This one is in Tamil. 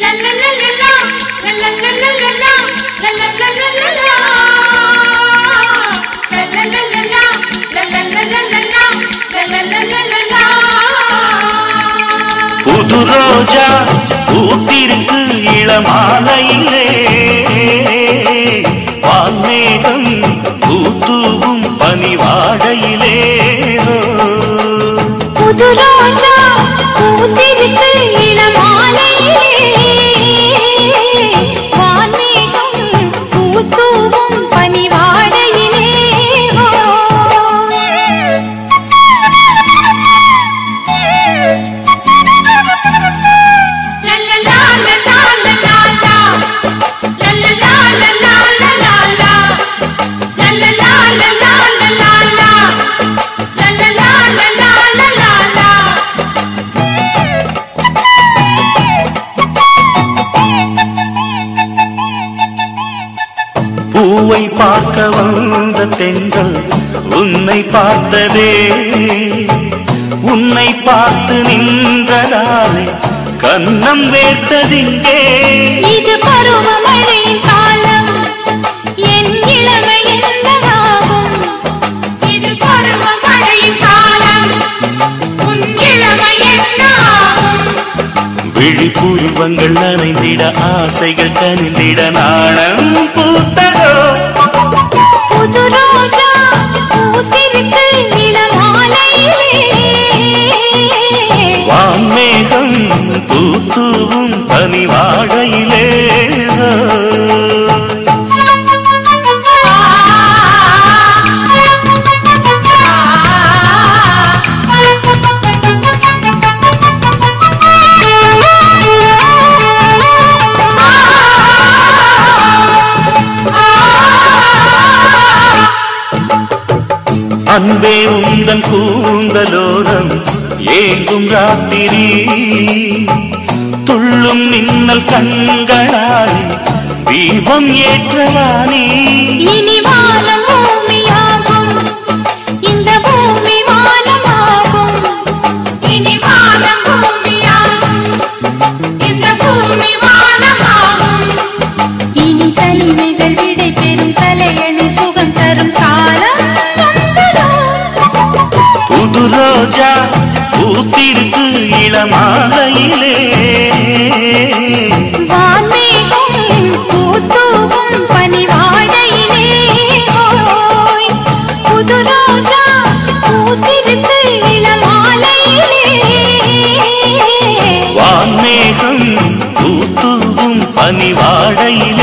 புது ரோஜா பூத்திருக்கு இளமாலையிலே வான்மேகம் பூத்தூவும் பனிவாடையிலே புது ரோஜா பூத்திருக்கு இளமாலையிலே வான்மேகம் பூத்தூவும் பனிவாடையிலே பூவை பார்க்க வந்த தென்றல் உன்னை பார்த்ததே உன்னை பார்த்து நின்றதாலே கண்ணம் வேர்த்ததிங்கே இது பருவமழை காலம் என் இளமை என்னவாகும் இது பருவமழை காலம் உன் இளமை என்னாகும் விழிப்புருவங்கள் நனைந்திட ஆசைகள் கனிந்திட நாணம் பூத்ததோ புது ரோஜா பூத்திருக்கு இளமாலையிலே வான்மேகம் பூத்தூவும் பனிவாடையிலே அன்பே உந்தன் கூந்தலோரம் ஏங்கும் ராத்திரி துள்ளும் மின்னல் கண்களால் தீபம் ஏற்றவானே இனி வானம் பூமியாகும் இந்த பூமி வானமாகும் இனி வானம் பூமியாகும் இந்த பூமி வானமாகும் இனி தனிமைகள் விடை பெறும் தலையணி சுகம் தரும் காலம் புது ரோஜா பூத்திருக்கு இளமாலையிலே வான்மேகம் பூத்தூவும் பனிவாடையிலே புது ரோஜா பூத்திருக்கு இளமாலையிலே வான்மேகம் பூத்தூவும் பனிவாடையிலே